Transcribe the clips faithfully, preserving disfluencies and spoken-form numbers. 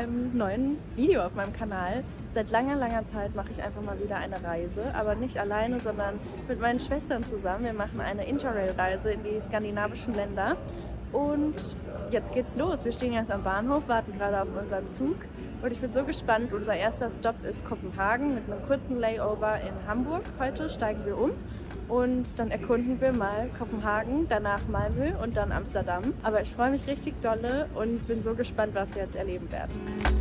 einem neuen Video auf meinem Kanal. Seit langer, langer Zeit mache ich einfach mal wieder eine Reise, aber nicht alleine, sondern mit meinen Schwestern zusammen. Wir machen eine Interrail-Reise in die skandinavischen Länder und jetzt geht's los. Wir stehen jetzt am Bahnhof, warten gerade auf unseren Zug und ich bin so gespannt. Unser erster Stopp ist Kopenhagen mit einem kurzen Layover in Hamburg. Heute steigen wir um. Und dann erkunden wir mal Kopenhagen, danach Malmö und dann Amsterdam. Aber ich freue mich richtig dolle und bin so gespannt, was wir jetzt erleben werden.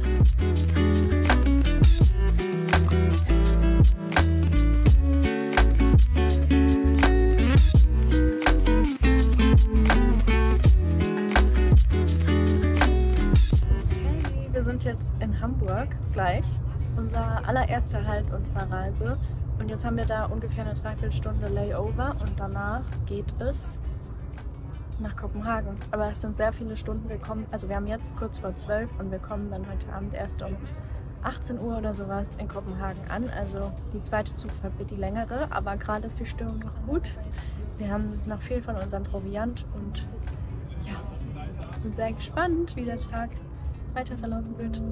Hey, wir sind jetzt in Hamburg gleich. Unser allererster Halt unserer Reise. Und jetzt haben wir da ungefähr eine Dreiviertelstunde Layover und danach geht es nach Kopenhagen. Aber es sind sehr viele Stunden. Wir kommen, also wir haben jetzt kurz vor zwölf und wir kommen dann heute Abend erst um achtzehn Uhr oder sowas in Kopenhagen an. Also die zweite Zugfahrt wird die längere, aber gerade ist die Stimmung noch gut. Wir haben noch viel von unserem Proviant und ja, sind sehr gespannt, wie der Tag weiter verlaufen wird.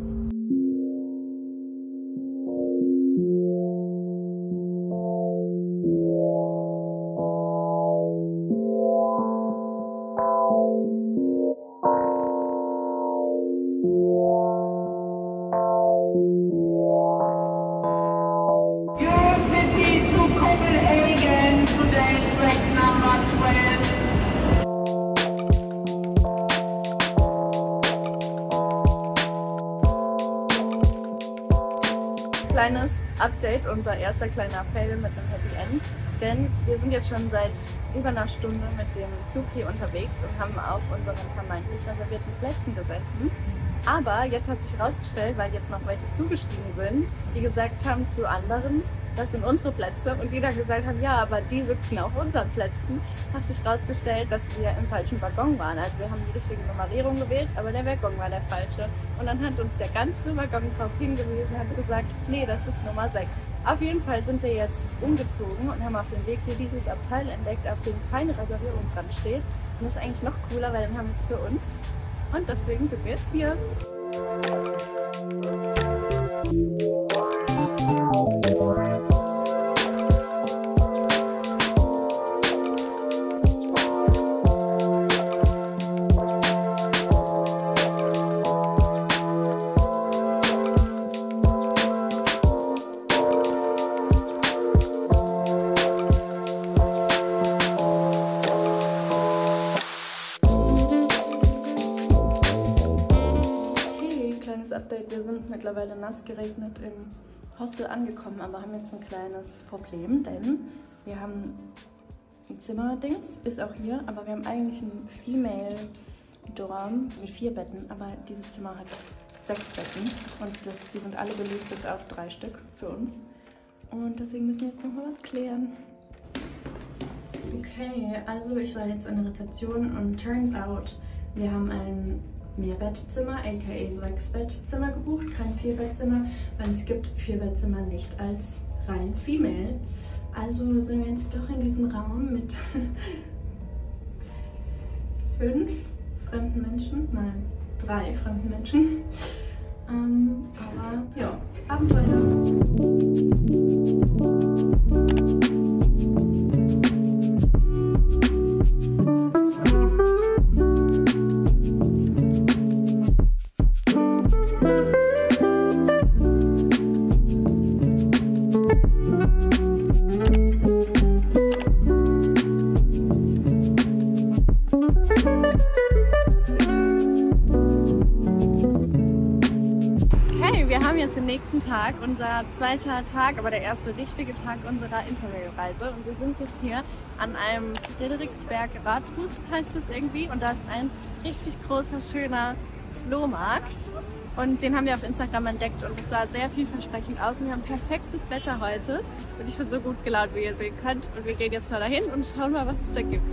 Kleines Update, unser erster kleiner Fail mit einem Happy End, denn wir sind jetzt schon seit über einer Stunde mit dem Zug hier unterwegs und haben auf unseren vermeintlich reservierten Plätzen gesessen. Aber jetzt hat sich herausgestellt, weil jetzt noch welche zugestiegen sind, die gesagt haben zu anderen, das sind unsere Plätze, und die dann gesagt haben, ja, aber die sitzen auf unseren Plätzen, hat sich herausgestellt, dass wir im falschen Waggon waren. Also wir haben die richtige Nummerierung gewählt, aber der Waggon war der falsche. Und dann hat uns der ganze Waggon darauf hingewiesen und hat gesagt, nee, das ist Nummer sechs. Auf jeden Fall sind wir jetzt umgezogen und haben auf dem Weg hier dieses Abteil entdeckt, auf dem keine Reservierung dran steht. Und das ist eigentlich noch cooler, weil dann haben wir es für uns. Und deswegen sind wir jetzt hier. Update. Wir sind mittlerweile nass geregnet im Hostel angekommen, aber haben jetzt ein kleines Problem, denn wir haben ein Zimmerdings, ist auch hier, aber wir haben eigentlich einen Female Dorm mit vier Betten, aber dieses Zimmer hat sechs Betten und das, die sind alle belegt bis auf drei Stück für uns. Und deswegen müssen wir jetzt noch mal was klären. Okay, also ich war jetzt an der Rezeption und turns out, wir haben ein Mehrbettzimmer, aka Sechs-Bettzimmer gebucht, kein Vierbettzimmer, weil es gibt Vierbettzimmer nicht als rein Female. Also sind wir jetzt doch in diesem Raum mit fünf fremden Menschen, nein, drei fremden Menschen. Ähm, aber ja, Abenteuer. Wir haben jetzt den nächsten Tag, unser zweiter Tag, aber der erste richtige Tag unserer Interrail-Reise. Und wir sind jetzt hier an einem Friedrichsberg-Rathaus, heißt es irgendwie. Und da ist ein richtig großer, schöner Flohmarkt. Und den haben wir auf Instagram entdeckt und es sah sehr vielversprechend aus. Und wir haben perfektes Wetter heute. Und ich bin so gut gelaunt, wie ihr sehen könnt. Und wir gehen jetzt mal dahin und schauen mal, was es da gibt.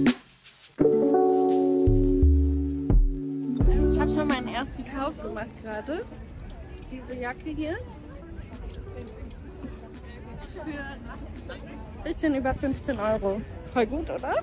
ersten Kauf gemacht gerade. Warte. Diese Jacke hier. Für bisschen über fünfzehn Euro. Voll gut, oder?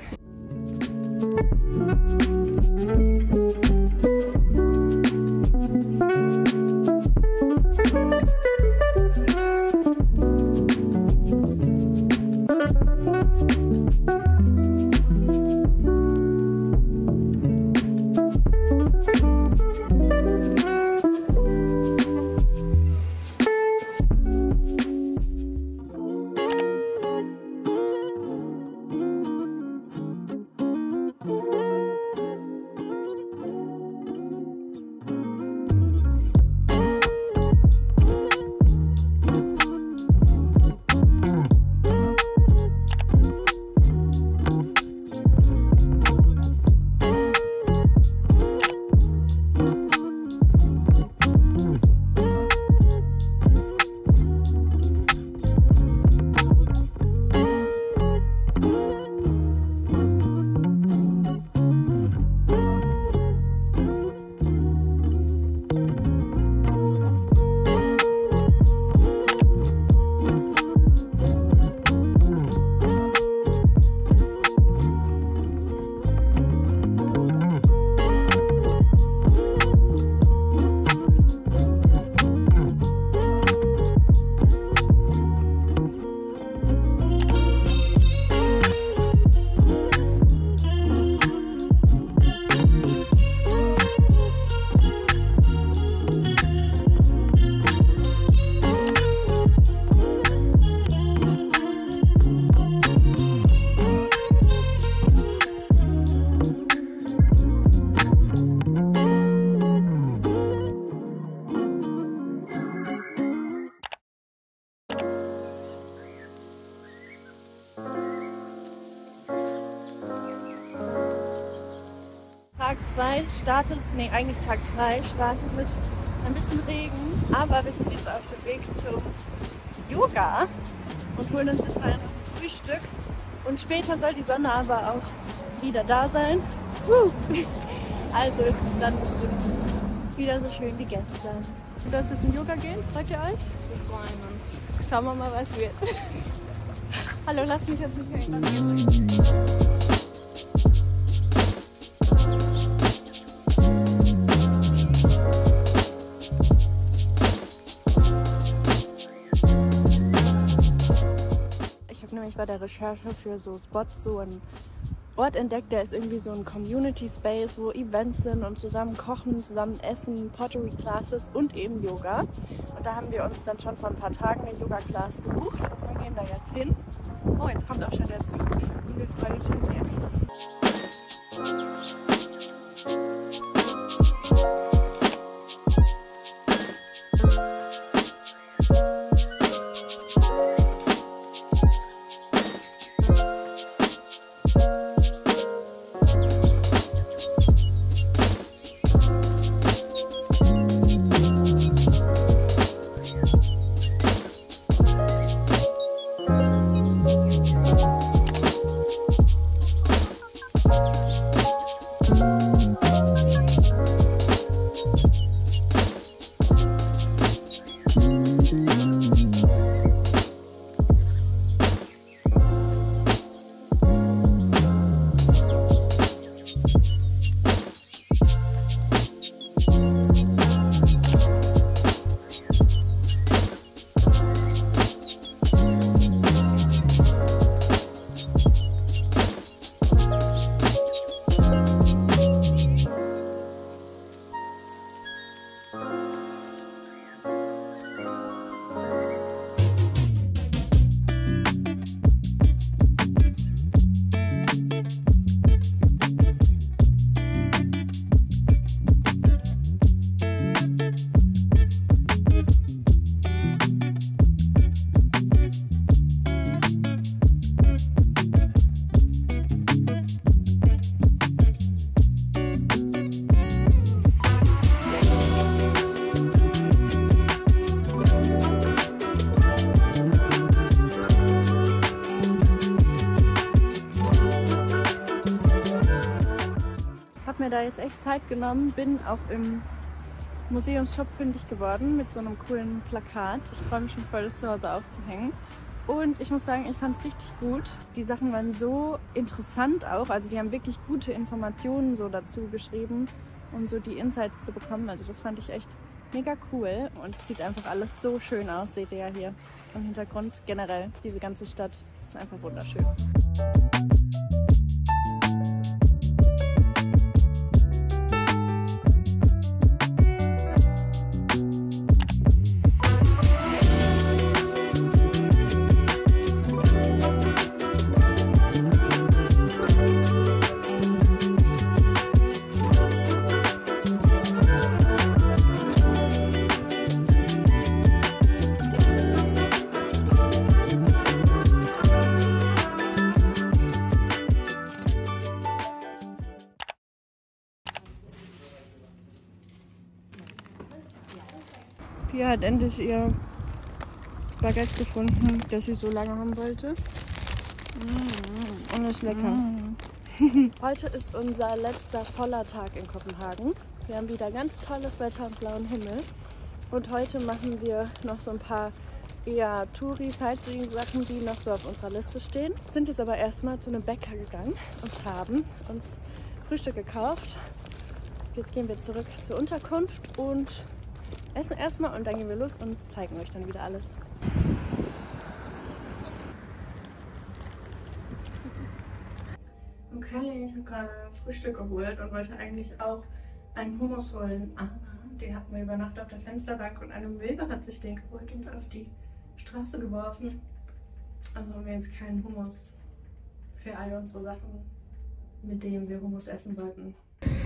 Tag zwei startet, nee, eigentlich Tag drei startet mit ein bisschen Regen, aber wir sind jetzt auf dem Weg zum Yoga und holen uns jetzt mal noch ein Frühstück. Und später soll die Sonne aber auch wieder da sein. Also ist es dann bestimmt wieder so schön wie gestern. Und dass wir zum Yoga gehen, freut ihr euch? Wir freuen uns. Schauen wir mal, was wird. Hallo, lass mich jetzt nicht hängen. Ich bei der Recherche für so Spots so einen Ort entdeckt, der ist irgendwie so ein Community Space, wo Events sind und zusammen kochen, zusammen essen, Pottery Classes und eben Yoga. Und da haben wir uns dann schon vor ein paar Tagen eine Yoga Class gebucht und wir gehen da jetzt hin. Oh, jetzt kommt auch schon der Zug und wir freuen uns schon sehr. Ich habe mir da jetzt echt Zeit genommen, bin auch im Museumsshop fündig geworden mit so einem coolen Plakat. Ich freue mich schon voll, das zu Hause aufzuhängen. Und ich muss sagen, ich fand es richtig gut. Die Sachen waren so interessant auch. Also die haben wirklich gute Informationen so dazu geschrieben, um so die Insights zu bekommen. Also das fand ich echt mega cool. Und es sieht einfach alles so schön aus, seht ihr ja hier im Hintergrund. Generell, diese ganze Stadt ist einfach wunderschön. Pia hat endlich ihr Baguette gefunden, das sie so lange haben wollte. Mm, und ist lecker. Mm. Heute ist unser letzter voller Tag in Kopenhagen. Wir haben wieder ganz tolles Wetter und blauen Himmel. Und heute machen wir noch so ein paar eher Touri-Sightseeing-Sachen, die noch so auf unserer Liste stehen. Sind jetzt aber erstmal zu einem Bäcker gegangen und haben uns Frühstück gekauft. Jetzt gehen wir zurück zur Unterkunft und essen erstmal und dann gehen wir los und zeigen euch dann wieder alles. Okay, ich habe gerade Frühstück geholt und wollte eigentlich auch einen Hummus holen. Ah, den hatten wir über Nacht auf der Fensterbank und eine Möwe hat sich den geholt und auf die Straße geworfen. Also haben wir jetzt keinen Hummus für all unsere Sachen, mit denen wir Hummus essen wollten.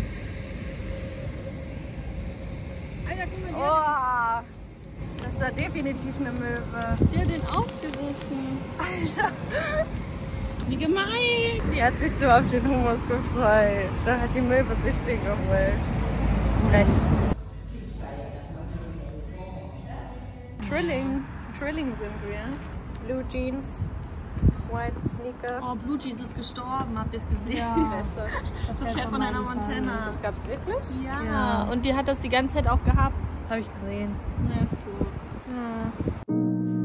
Alter, guck mal, Oh, das war definitiv eine Möwe. die hat den aufgerissen. Alter, Wie gemein. die hat sich so auf den Hummus gefreut. Da hat die Möwe sich den geholt. Frech. Trilling. Trilling sind wir. Blue Jeans, White Sneaker. Oh, Blue Jeans ist gestorben, habt ihr es gesehen? Wer ist das? Das Pferd von Hannah Montana. Das gab's wirklich? Ja. Ja. Und die hat das die ganze Zeit auch gehabt. Das habe ich gesehen. Ja, ist tot. Hm.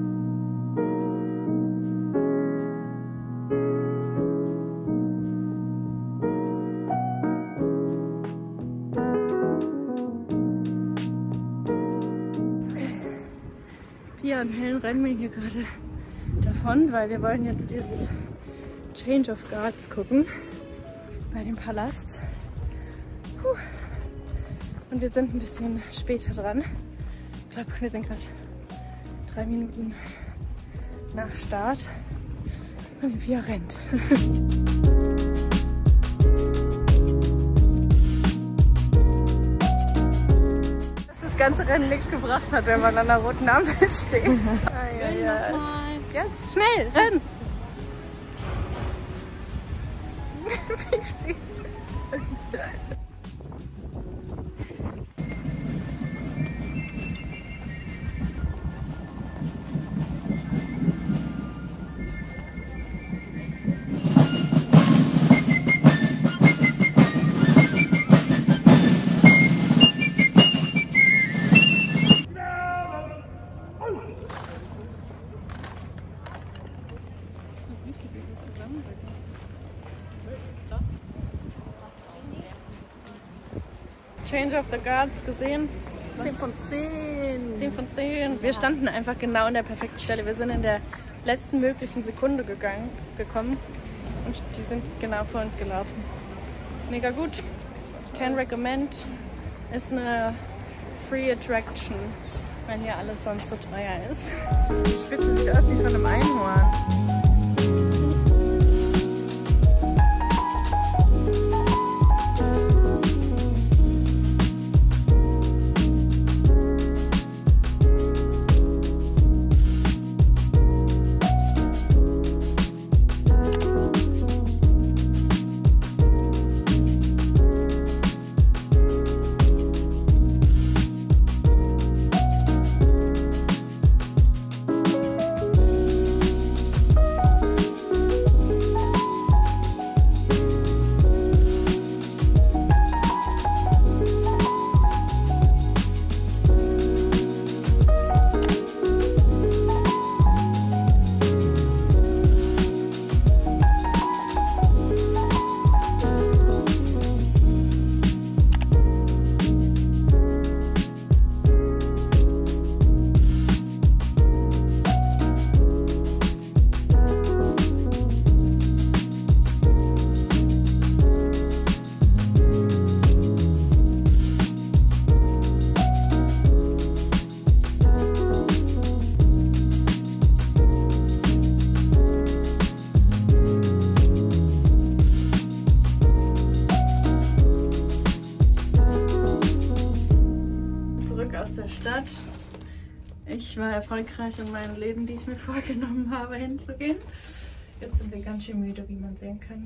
Pia und Helen rennen mir hier gerade davon, weil wir wollen jetzt dieses Change of Guards gucken bei dem Palast. Puh. Und wir sind ein bisschen später dran. Ich glaube, wir sind gerade drei Minuten nach Start und Pia rennt. Das ganze Rennen nichts gebracht hat, wenn man an der roten Ampel steht. Ah, ja, ja. Jetzt schnell, renn! Piepsi. Change of the Guards gesehen. zehn von zehn. zehn von zehn. Wir standen einfach genau an der perfekten Stelle. Wir sind in der letzten möglichen Sekunde gegangen, gekommen und die sind genau vor uns gelaufen. Mega gut. Can recommend. Ist eine Free Attraction, weil hier alles sonst so teuer ist. Die Spitze sieht aus wie von einem Einhorn. zurück aus der Stadt. Ich war erfolgreich in meinen Läden, die ich mir vorgenommen habe, hinzugehen. Jetzt sind wir ganz schön müde, wie man sehen kann.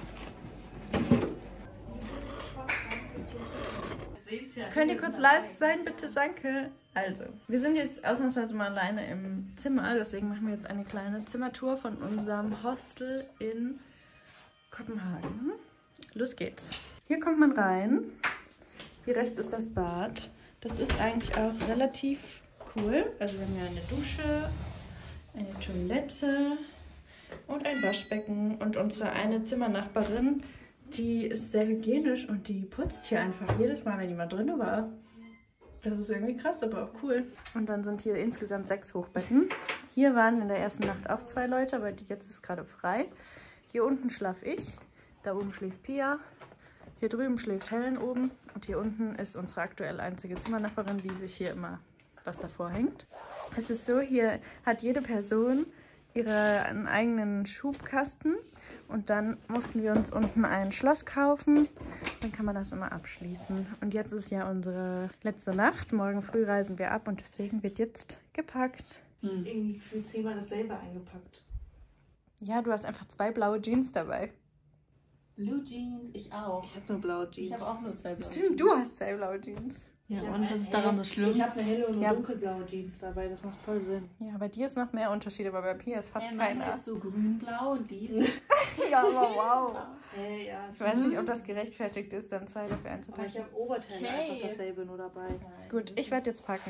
Könnt ihr kurz leise sein, bitte? Danke. Also, wir sind jetzt ausnahmsweise mal alleine im Zimmer, deswegen machen wir jetzt eine kleine Zimmertour von unserem Hostel in Kopenhagen. Los geht's. Hier kommt man rein. Hier rechts ist das Bad. Das ist eigentlich auch relativ cool. Also wir haben hier eine Dusche, eine Toilette und ein Waschbecken. Und unsere eine Zimmernachbarin, die ist sehr hygienisch und die putzt hier einfach jedes Mal, wenn jemand drin war. Das ist irgendwie krass, aber auch cool. Und dann sind hier insgesamt sechs Hochbetten. Hier waren in der ersten Nacht auch zwei Leute, aber jetzt ist gerade frei. Hier unten schlafe ich, da oben schläft Pia. Hier drüben schläft Helen oben und hier unten ist unsere aktuell einzige Zimmernachbarin, die sich hier immer was davor hängt. Es ist so, hier hat jede Person ihren eigenen Schubkasten und dann mussten wir uns unten ein Schloss kaufen. Dann kann man das immer abschließen. Und jetzt ist ja unsere letzte Nacht. Morgen früh reisen wir ab und deswegen wird jetzt gepackt. Hm. Irgendwie fühlt sich jemand das selber eingepackt. Ja, du hast einfach zwei blaue Jeans dabei. Blue Jeans, ich auch. Ich habe nur blaue Jeans. Ich habe auch nur zwei blaue Stimmt, Jeans. du hast zwei blaue Jeans. Ja, und was ist daran so schlimm? Ich habe eine helle und eine Ja. dunkelblaue Jeans dabei, das macht voll Sinn. Ja, bei dir ist noch mehr Unterschied, aber bei Pia ist fast Ja, meine keiner. ist so grün-blau und die ist... Ja, aber wow. Hey, ja, Ich weiß nicht, ob das gerechtfertigt ist, dann zwei dafür aber ich einzupacken. habe Oberteile Okay. einfach dasselbe nur dabei. Gut, ich werde jetzt packen.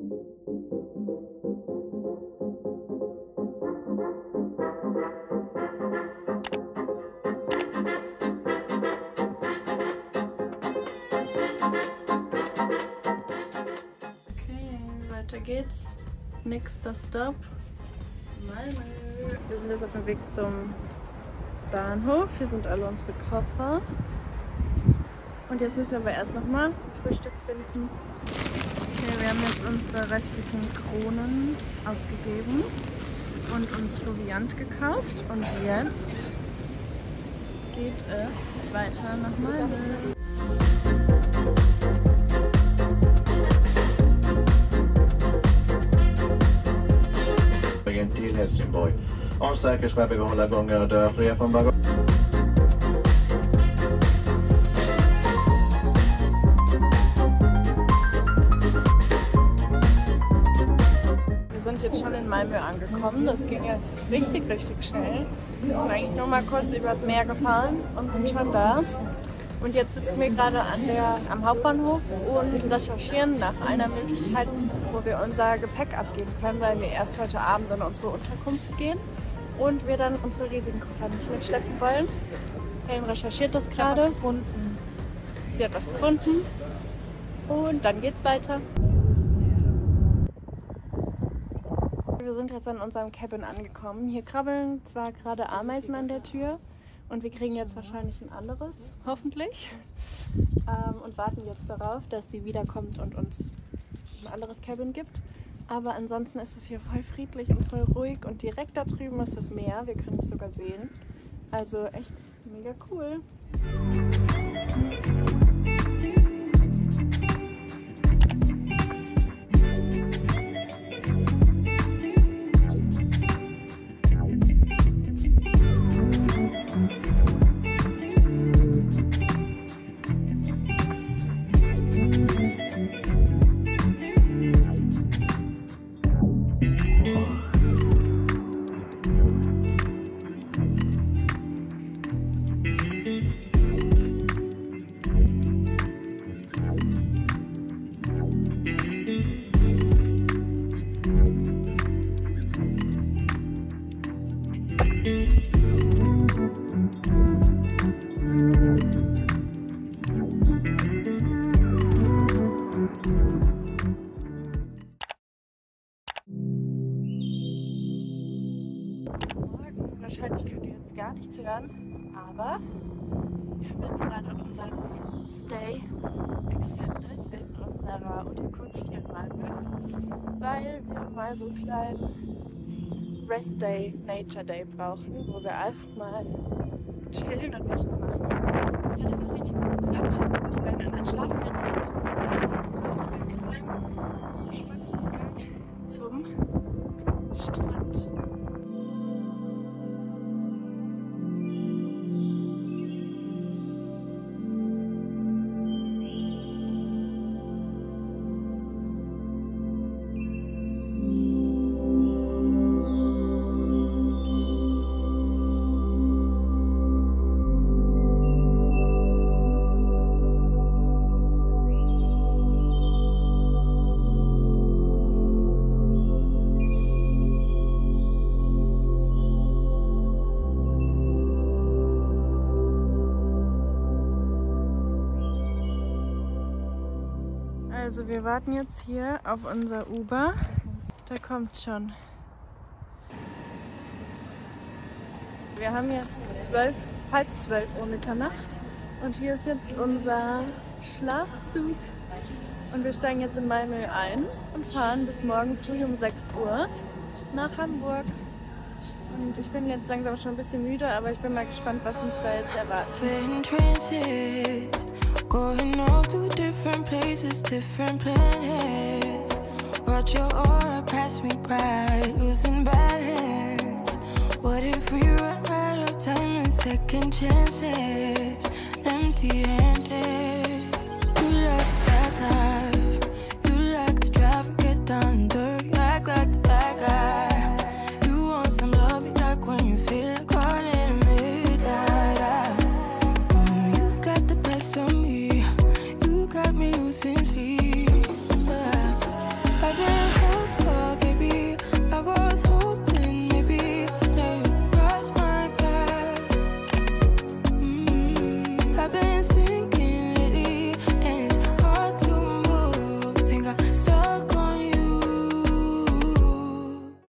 Okay, weiter geht's. Nächster Stop. Malmö. Wir sind jetzt auf dem Weg zum Bahnhof. Hier sind alle unsere Koffer. Und jetzt müssen wir aber erst nochmal Frühstück finden. Okay, wir haben jetzt unsere restlichen Kronen ausgegeben und uns Proviant gekauft. Und jetzt geht es weiter nach Malmö. Till Helsingborg. Avsäkers behålla gånger dörrfria från bagage. Wir sind jetzt schon in Malmö angekommen. Das ging jetzt richtig, richtig schnell. Wir sind eigentlich nur mal kurz übers Meer gefahren und sind schon da. Und jetzt sitzen wir gerade an der, am Hauptbahnhof und recherchieren nach einer Möglichkeit, wo wir unser Gepäck abgeben können, weil wir erst heute Abend in unsere Unterkunft gehen und wir dann unsere riesigen Koffer nicht mitschleppen wollen. Helen recherchiert das gerade. Gefunden. Sie hat was gefunden und dann geht's weiter. Wir sind jetzt an unserem Cabin angekommen. Hier krabbeln zwar gerade Ameisen an der Tür und wir kriegen jetzt wahrscheinlich ein anderes, hoffentlich. Ähm, und warten jetzt darauf, dass sie wiederkommt und uns ein anderes Cabin gibt. Aber ansonsten ist es hier voll friedlich und voll ruhig und direkt da drüben ist das Meer. Wir können es sogar sehen. Also echt mega cool. Wahrscheinlich könnt ihr jetzt gar nichts hören, aber wir haben jetzt gerade unseren Stay extended in unserer Unterkunft hier in Malmö, weil wir mal so einen kleinen Rest Day, Nature Day brauchen, wo wir einfach mal chillen und nichts machen. Das hat jetzt auch richtig gut geklappt. Die beiden anderen schlafen jetzt noch. Ich bin jetzt gerade Spaziergang zum Strand. Also wir warten jetzt hier auf unser Uber. Da kommt schon. Wir haben jetzt zwölf, halb zwölf Uhr Mitternacht und hier ist jetzt unser Schlafzug. Und wir steigen jetzt in Malmö ein und fahren bis morgen früh um sechs Uhr nach Hamburg. Und ich bin jetzt langsam schon ein bisschen müde, aber ich bin mal gespannt, was uns da jetzt erwartet. Going all to different places, different planets. Watch your aura pass me by, losing balance. What if we run out of time and second chances? Empty-handed, you left fast life.